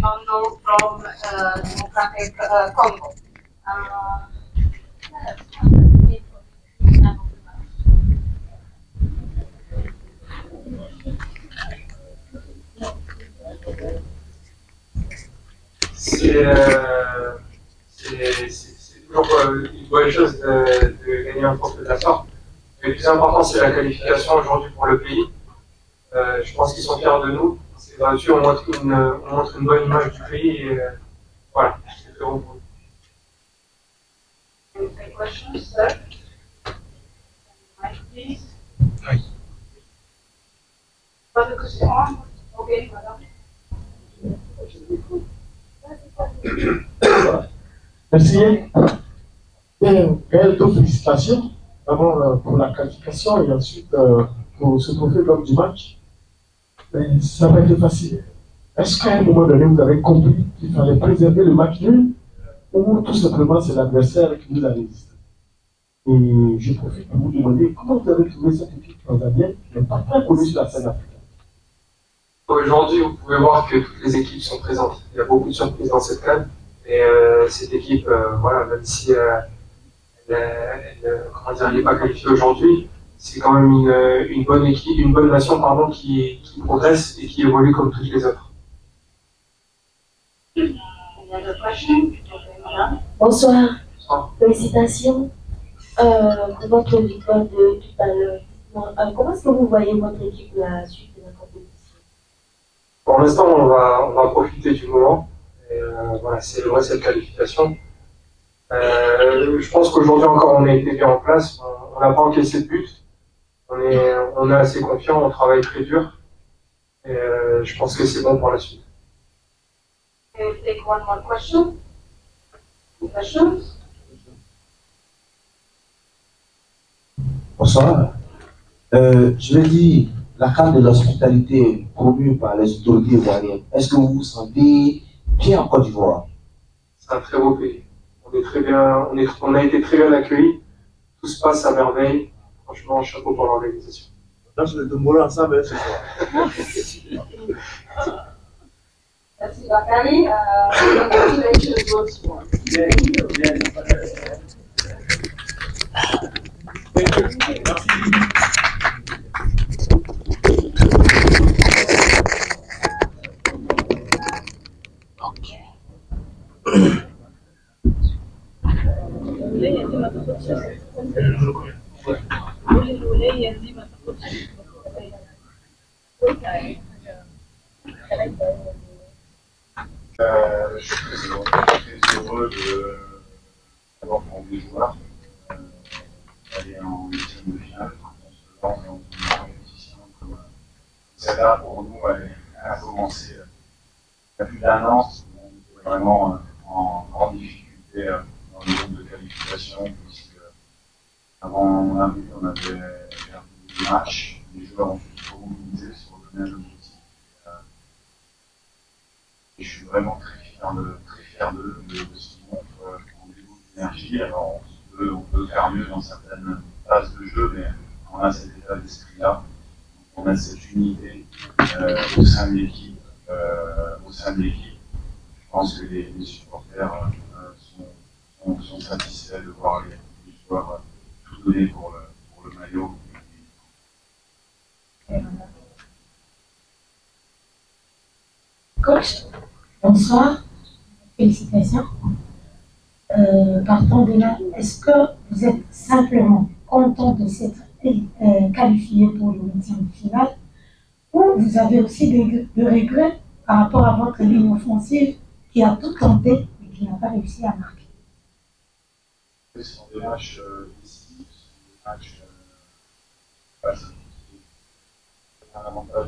Kinondo from Democratic Congo. C'est toujours une bonne chose de gagner un trophée de la sorte. Mais le plus important, c'est la qualification aujourd'hui pour le pays. Je pense qu'ils sont fiers de nous. C'est gratuit, on montre une bonne image du pays et voilà, c'est très bon pour nous. Any questions, sir? Mic, please. Oui. Pas de questions? Ok, madame. Merci. Bien, Gaël, donc félicitations. D'abord pour la qualification et ensuite pour ce trophée d'homme du match. Mais ça n'a pas été facile. Est-ce qu'à un moment donné, vous avez compris qu'il fallait préserver le match nul ou tout simplement c'est l'adversaire qui vous a résisté? Et je profite pour vous demander comment vous avez trouvé cette équipe tanzanienne qui n'est pas très connue sur la scène africaine. Aujourd'hui, vous pouvez voir que toutes les équipes sont présentes. Il y a beaucoup de surprises dans cette CAN. Et cette équipe, voilà, même si comment dire, elle n'est pas qualifiée aujourd'hui, c'est quand même une bonne équipe, une bonne nation pardon, qui progresse et qui évolue comme toutes les autres. Bonsoir. Félicitations pour votre victoire de tout à l'heure. Comment est-ce que vous voyez votre équipe la suite de la compétition? Pour l'instant, on va profiter du moment. Et, voilà, c'est cette qualification. Je pense qu'aujourd'hui encore, on a été bien en place. On n'a pas encaissé de but. On est assez confiant, on travaille très dur. Et je pense que c'est bon pour la suite. We'll take one more question. Questions? Bonsoir. Je vais dire, la carte de l'hospitalité promue par les autorités ivoiriennes, est-ce que vous vous sentez bien en Côte d'Ivoire? C'est un très beau pays. On est très bien, on a été très bien accueillis. Tout se passe à merveille. Franchement, chapeau pour l'organisation. Là, je vais te mourir ensemble ce soir. Merci Bakary. Congratulations once more. Je suis très heureux d'avoir pour des joueurs aller en huitième de finale. On se lance dans une compétition comme celle-là pour nous. Elle a commencé il y a plus d'1 an. On était vraiment en difficulté dans le groupe de qualification puisque avant avril, on avait perdu des matchs. Les joueurs ont tout mobilisé sur le même objectif. Et je suis vraiment très fier d'eux, de ce qu'ils montrent en début d'énergie. Alors on peut faire mieux dans certaines phases de jeu, mais on a cet état d'esprit-là, on a cette unité au sein de l'équipe. Je pense que les supporters sont satisfaits de voir les joueurs tout donner pour le maillot. Coach, bonsoir, félicitations. Partant de là, est-ce que vous êtes simplement content de s'être qualifié pour le 8e de finale ou vous avez aussi des regrets par rapport à votre ligne offensive qui a tout tenté mais qui n'a pas réussi à marquer? Ce sont des matchs décisifs, ce sont des matchs faciles. C'est un avantage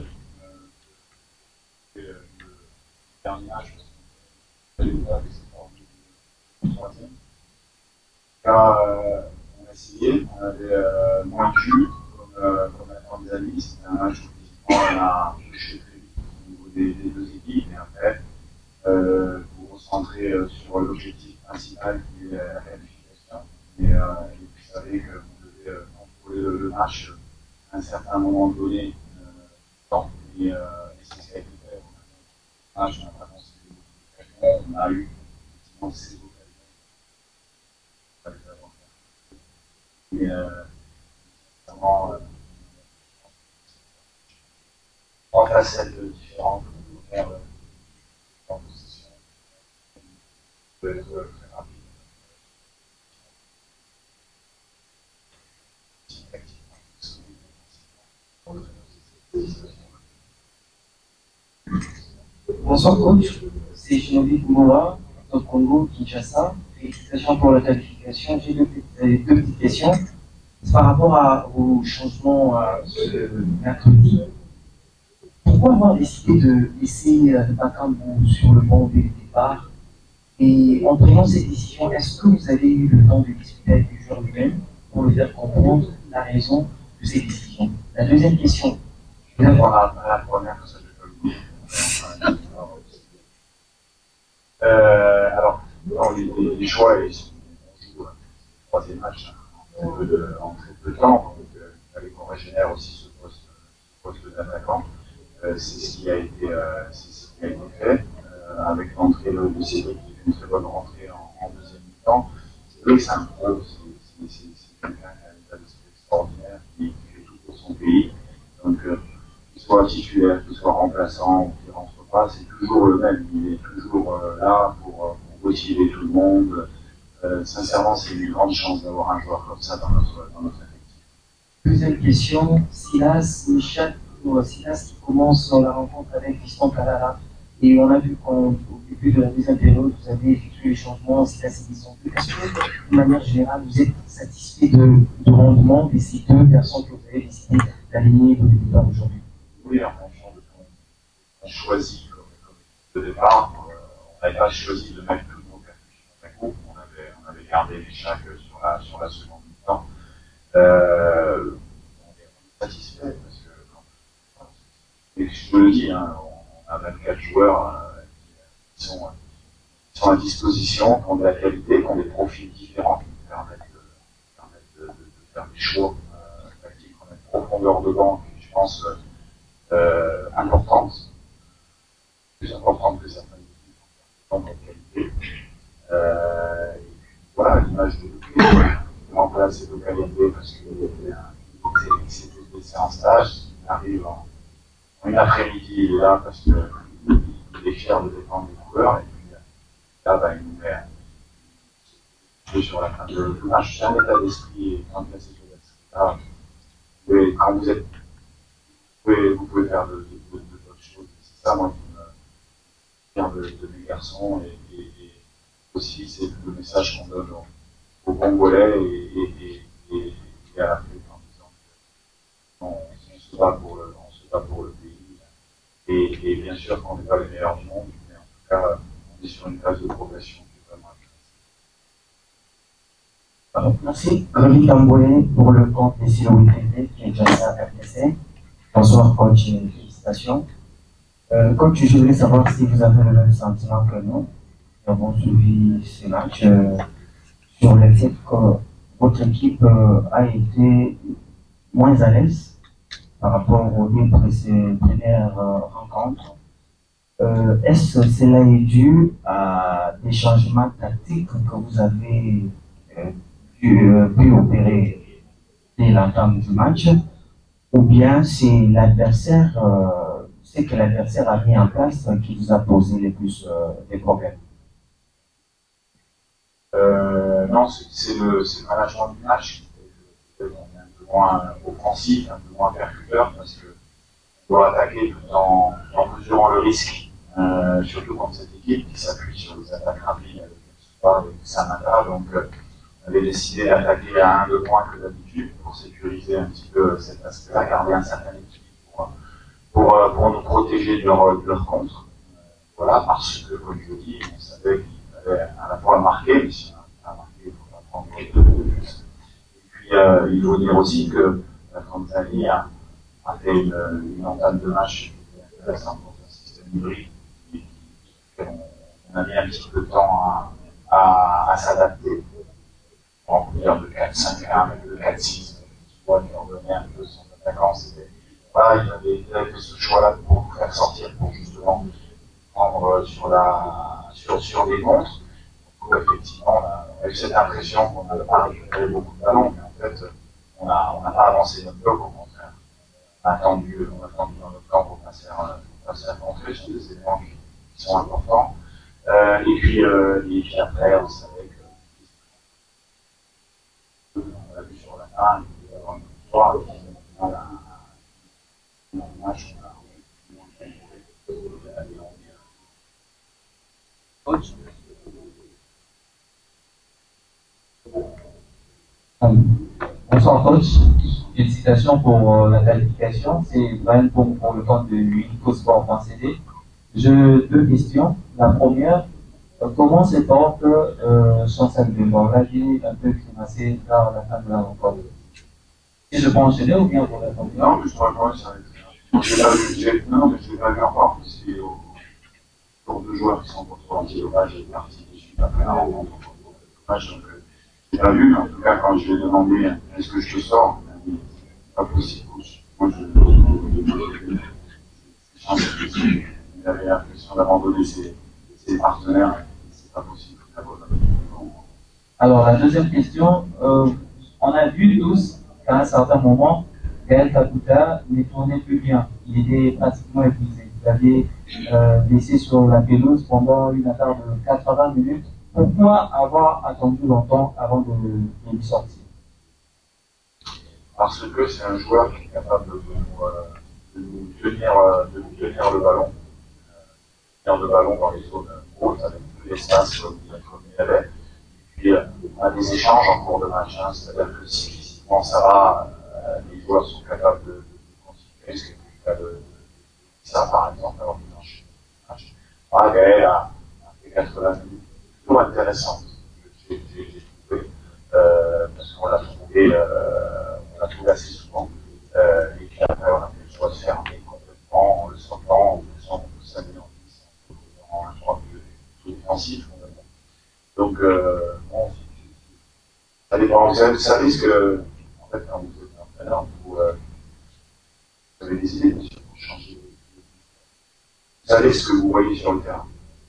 le dernier match, parce qu'on a le 3e. Là, on a essayé, on avait moins de jus, comme la Tanzanie. C'était un match où on a touché très vite au niveau des deux équipes, et après, pour recentrer sur l'objectif principal qui est la qualification. Et vous savez que vous devez contrôler le match à un certain moment donné, et c'est ce qui a été fait. Le match n'a pas considéré beaucoup on a eu effectivement ces occasions. Mais vraiment, trois facettes différentes pour faire en position de très rapide. Bonsoir coach, c'est Geneviève Moura, au Congo, Kinshasa. Félicitations pour la qualification. J'ai deux petites questions. C'est par rapport au changement ce mercredi. Pourquoi avoir décidé de laisser Bakambu sur le banc dès le départ? Et en prenant cette décision, est-ce que vous avez eu le temps de discuter avec le joueur lui-même pour lui faire comprendre la raison de ces décisions? La deuxième question. Je vais voir à la première, que ça je peux le dire. Alors, dans les choix, ils sont le troisième match en très peu de temps, donc il fallait qu'on régénère aussi ce poste d'attaquant. C'est ce qui a été fait avec l'entrée de Cédric qui fait une très bonne rentrée en deuxième mi-temps. C'est vrai que c'est un pro, c'est quelqu'un qui a un état d'esprit extraordinaire, qui fait tout pour son pays. Donc, qu'il soit titulaire, qu'il soit remplaçant ou qu'il ne rentre pas, c'est toujours le même. Il est toujours là pour motiver tout le monde. Sincèrement, c'est une grande chance d'avoir un joueur comme ça dans notre effectif. Deuxième question, Silas qui commence la rencontre avec Fiston Kalala. Et on a vu qu'au début de la deuxième période, vous avez effectué les changements, Silas et Fiston. Est-ce que, de manière générale, vous êtes satisfait du rendement de ces deux personnes que vous avez décidé d'aligner au début aujourd'hui? Oui, en fonction de ce qu'on choisit comme de départ, on n'avait pas choisi de mettre tout le monde à coup. On avait gardé les chacs sur la seconde mi-temps. On est satisfait parce que, et je te le dis, hein, on a 24 joueurs qui sont à disposition, qui ont de la qualité, qui ont des profils différents, qui nous permettent de faire des choix tactiques. On a une profondeur de banc qui, je pense, importante, plus importante que certaines équipes en qualité. Et puis, voilà, l'image de l'outil, remplace ces localités parce qu'il s'est laissé en stage, il arrive en une après-midi, il est là parce qu'il est fier de défendre les couleurs, et puis là, il nous met sur la fin de tout match. C'est un état d'esprit, et quand il y a cet état d'esprit-là, quand vous êtes, vous pouvez faire de bonnes choses. C'est ça, moi, qui me vient de mes garçons, et aussi, c'est le message qu'on donne aux Congolais et à l'Afrique en disant qu'on se bat pour le pays. Et bien sûr qu'on n'est pas les meilleurs du monde, mais en tout cas, on est sur une phase de progression qui est vraiment intéressante. Merci. Rémi Tamboué pour le compte des Siloé TV, qui est déjà à RTC. Bonsoir, coach, et félicitations. Coach, je voulais savoir si vous avez le même sentiment que nous. Nous avons suivi ces matchs sur le fait que votre équipe a été moins à l'aise par rapport aux deux premières rencontres. Est-ce que cela est dû à des changements tactiques que vous avez pu opérer dès l'entame du match, ou bien c'est l'adversaire, ce que l'adversaire a mis en place qui vous a posé le plus des problèmes? Non, c'est le management du match. On est un peu moins offensif, un peu moins percuteur, parce qu'on doit attaquer tout en mesurant le risque, surtout contre cette équipe qui s'appuie sur les attaques rapides avec Soupa et Samata. Donc, on avait décidé d'attaquer à 1-2 points que d'habitude pour sécuriser un petit peu cet aspect-là, garder un certain équilibre pour nous protéger de leur contre. Voilà, parce que, comme je dis, on savait qu'il fallait à la fois marquer, mais si on n'a pas marqué, il ne faut pas prendre de plus. Et puis, il faut dire aussi que la Tanzanie a fait une entame de match qui était intéressante dans un système hybride. On a mis un petit peu de temps à s'adapter. On peut dire de 4-5-1, mais de 4-6, qui revenait un peu son attaquant. Voilà, il avait fait ce choix-là pour faire sortir, pour justement prendre sur la sur des montres. Donc, effectivement, on a eu cette impression qu'on n'avait pas récupéré beaucoup de ballons, mais en fait, on n'a pas avancé notre bloc, au contraire. On a attendu dans notre camp pour passer à rentrer sur des éléments qui sont importants. Et puis après, on savait que on l'a vu sur la fin, il y avait une histoire un match, Coach. Bonsoir coach, félicitations pour la qualification, c'est Brian pour le compte de Unicosport.cd. J'ai deux questions. La première, comment se porte Chancel Devant? On l'a dit un peu grimacer dans la fin de la rencontre. Si je peux enchaîner ou bien vous répondez? Non, mais je crois que ça va être. Non, mais je l'ai pas vu encore. C'est pour deux joueurs qui sont contre anti-hommage et partie qui suivent après la rencontre. Donc, je l'ai pas vu, mais en tout cas, quand je lui ai demandé est-ce que je te sors, il m'a dit pas possible. Moi, il avait l'impression d'abandonner ses partenaires, c'est pas possible. Alors, la deuxième question, on a vu tous qu'à un certain moment, Gaël Kakuta ne tournait plus bien. Il était pratiquement épuisé. Il avait laissé sur la pelouse pendant une affaire de 80 minutes. Pourquoi avoir attendu longtemps avant de lui sortir? Parce que c'est un joueur qui est capable de nous tenir le ballon. Tenir le ballon dans les zones hautes avec tout l'espace comme il avait. Et puis, on a des échanges en cours de match. C'est-à-dire que si physiquement ça va, les joueurs sont capables de continuer. Ce qui est le cas de ça, par exemple, alors qu'il enchaîne le match. Gaël a fait 80 minutes plutôt intéressantes. J'ai trouvé, parce qu'on l'a trouvé assez souvent. Et puis après, on a fait le choix de fermer complètement en le sortant, en le faisant s'amener en 10, en un droit plus défensif. Donc, bon, ça dépend. Vous savez ce que, en fait, quand vous êtes entraîneur, vous avez des idées, bien sûr, pour changer. Vous savez ce que vous voyez sur le terrain.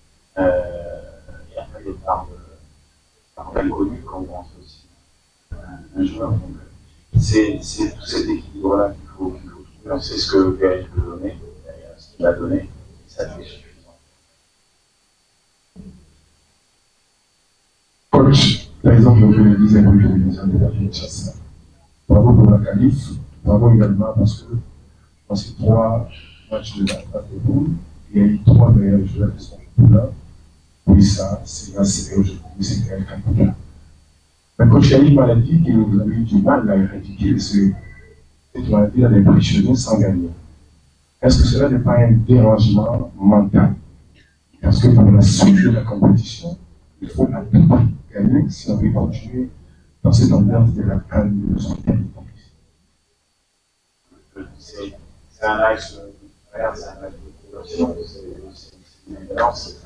Et après, il y a une part d'inconnu quand vous rentrez aussi un joueur. Donc, c'est tout cet équilibre-là qu'il faut trouver. On sait ce que Gaël peut donner, ce qu'il a donné, et ça fait suffisant. Coach, par exemple, je le disais, moi je le disais, on est dans une chasse. Bravo pour la qualif, bravo également parce que dans ces 3 matchs de la phase de poule, il y a eu 3 meilleurs joueurs qui sont là. Oui, ça, c'est grâce à aujourd'hui, c'est Gaël Kakuta. Mais coach, il y a une maladie que vous avez eu du mal à éradiquer, c'est cette maladie d'impressionner sans gagner. Est-ce que cela n'est pas un dérangement mental? Parce que pour la suite de la compétition, il faut à tout prix gagner si on veut continuer dans cette ambiance de la calme de son pays. C'est un axe c'est un axe de progression, c'est une évidence.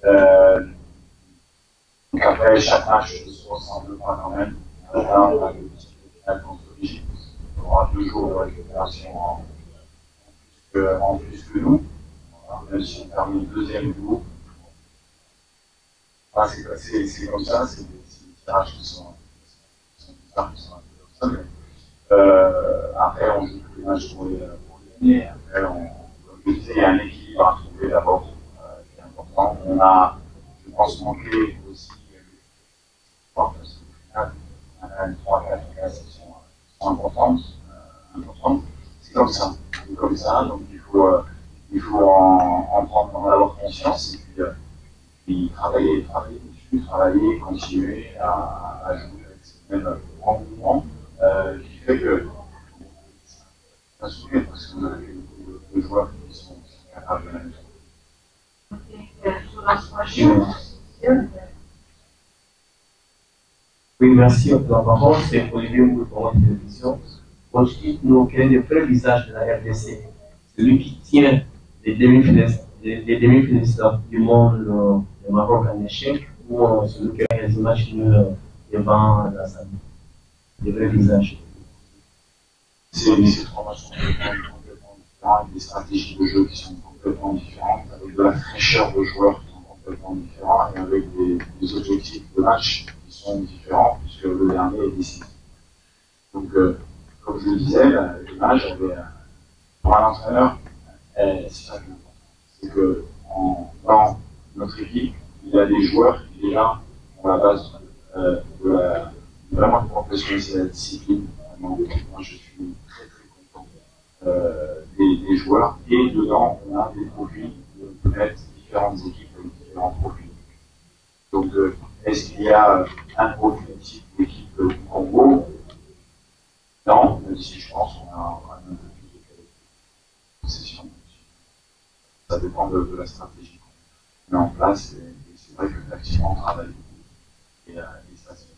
Donc après, chaque match ne se ressemble pas quand même. Là, on a le petit final contre l'Égypte. On aura 2 jours de récupération en plus que nous. Même si on termine le deuxième jour. C'est comme ça, c'est des tirages qui sont bizarres, qui sont un peu comme ça. Mais, après, on joue tous les matchs pour les gagner. Après, comme je disais, il y a un équilibre à trouver d'abord qui est important. On a, je pense, manqué aussi parce qu'au final, on a quand même 3-4 cases qui sont importantes. C'est comme ça. C'est comme ça, donc il faut en avoir conscience et puis travailler dessus, continuer à jouer avec ce même engouement qui fait que ça souvient parce que vous avez beaucoup de joueurs qui sont capables de la même chose. Oui, merci pour la parole. C'est Olivier Moulle pour la télévision. Aujourd'hui, nous, quel est le vrai visage de la RDC? Celui qui tient les demi-finalistes du monde, le Maroc en échec, ou celui qui a les matchs devant la salle? Le vrai visage. Ces 3 matchs sont complètement différents, avec des stratégies de jeu qui sont complètement différentes, avec de la fraîcheur de joueurs qui sont complètement différent et avec des objectifs de match qui sont différents puisque le dernier est décisif. Donc, comme je le disais, l'image avait, pour un entraîneur, c'est ça qui est important. C'est que dans notre équipe, il y a des joueurs qui déjà ont la base vraiment de professionnalisme et de la discipline. Moi, je suis très content des joueurs. Et dedans, on a des profils de mettre différentes équipes avec différents profils. Donc, est-ce qu'il y a un profil type d'équipe du Congo? Non, même si je pense qu'on a un peu plus de possession. Ça dépend de la stratégie qu'on met en place. Et c'est vrai que tactiquement, on travaille beaucoup. Et ça, c'est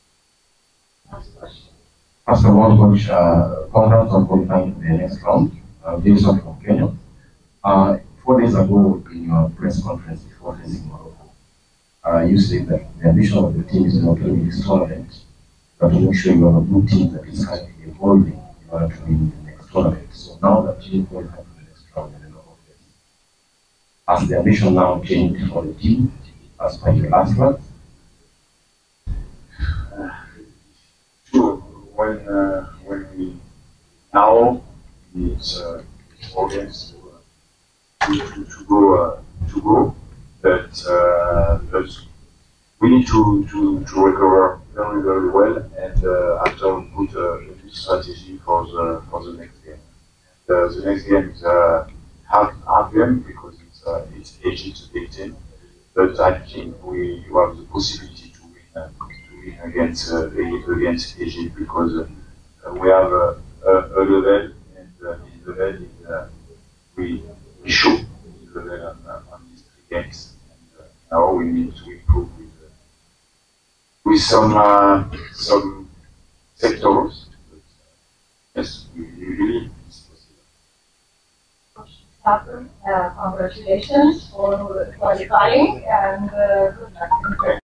First of all, Coach, congrats on qualifying for the next round. This one from Kenya. 4 days ago, in your press conference before facing Morocco, you said that the ambition of the team is not to win this tournament, but to make sure you have a good team that is kind of evolving in order to win the next tournament. So now that you qualify for the next round in the knockout phase, has the ambition now changed for the team as per your last round? Sure. When we now it's 4 games to go, but we need to recover very well and after put a new strategy for the next game. The next game is a hard game because it's Egypt 18, but I think we have the possibility to win against Egypt because we have a level and this level is we show this level on these 3 games. And now we need to improve with some sectors. But, yes, we believe it's possible. Congratulations for qualifying and good luck.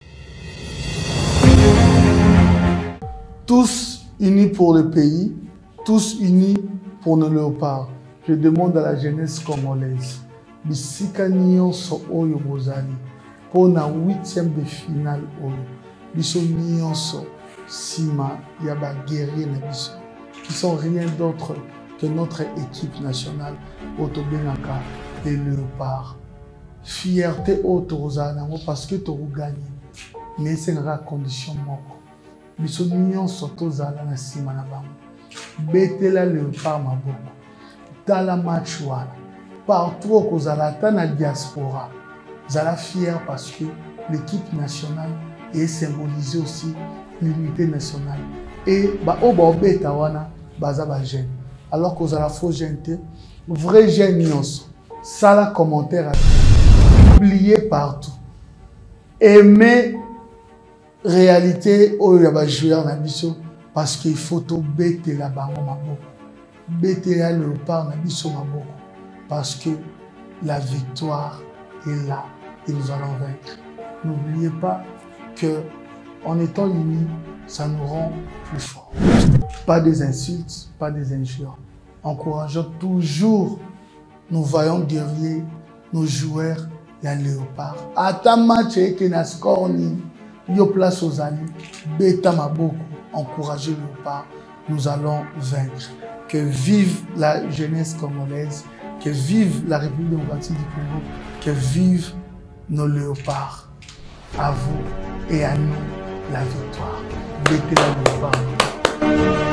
Tous unis pour le pays, tous unis pour nos léopards. Je demande à la jeunesse congolaise, bisika nyonso oyo bozali, pour na 8e de finale oyo, biso nyonso sima ya ba guerrier na biso, qui sont rien d'autre que notre équipe nationale Otobengaka les léopards. Fierté autorisée parce que tu as gagné, mais c'est une condition moko. Biso nyonso tozala na sima na bango. Betela léopard maboko. Tala match wana. Partout kozala ata na diaspora. Zala fier parce que l'équipe nationale est symbolisée aussi l'unité nationale. Et ba obeta wana baza ba jeune. Alors kozala faux jeune te, vrai jeune nyonso. Sala commentaire publié partout. Aimer réalité oyo ya ba joueur na biso parce qu'il faut to betela bango maboko. Betela léopard na biso maboko parce que la victoire est là et nous allons vaincre. N'oubliez pas que en étant unis, ça nous rend plus forts. Pas des insultes, pas des injures. Encourageons toujours nos vaillants guerriers, nos joueurs et les léopards. À ta match et que na score ni yo place aux amis, beta maboko, encouragez le léopard, nous allons vaincre. Que vive la jeunesse congolaise, que vive la République démocratique du Congo, que vive nos léopards. À vous et à nous la victoire. Bêtez la léopard.